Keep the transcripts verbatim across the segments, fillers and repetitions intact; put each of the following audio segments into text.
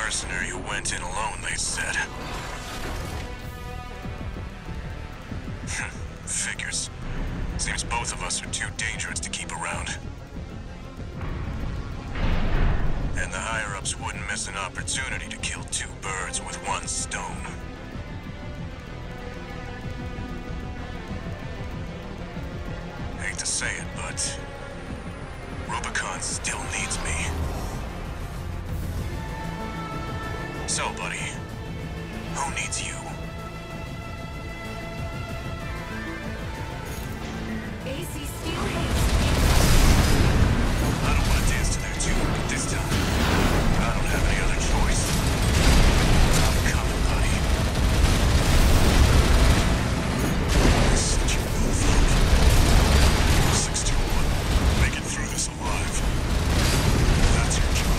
mercenary who went in alone, they said. Figures. Seems both of us are too dangerous to keep around. And the higher-ups wouldn't miss an opportunity to kill two birds with one stone. Hate to say it, but Rubicon still needs me. So, buddy, who needs you? A C steel haze. I don't want to dance to their tune, but this time, I don't have any other choice. I'm coming, buddy. This is such a move up. six two one, make it through this alive. That's your job.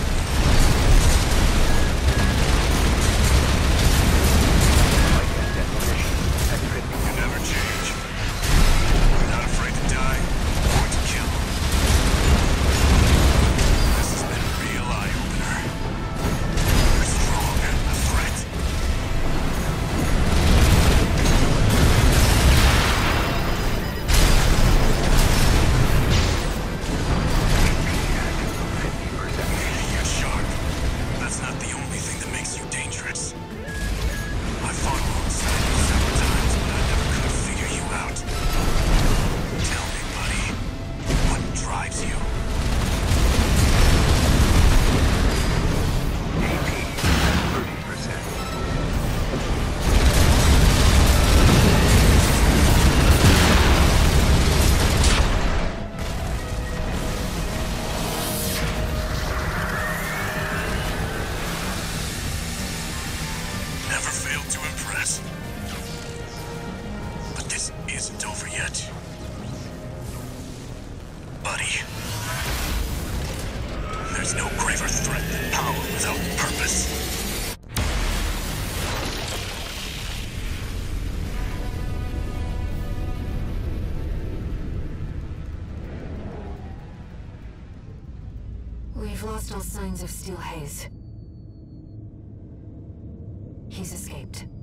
You never change. You're not afraid to die or to kill. This has been a real eye-opener. You're strong and a threat. You're sharp. That's not the only thing that makes you dangerous. I fought alongside you several times, but I never could figure you out. Tell me, buddy, what drives you? A P thirty percent. Never failed to impress. But this isn't over yet. Buddy. There's no graver threat than power without purpose. We've lost all signs of steel haze. He's escaped.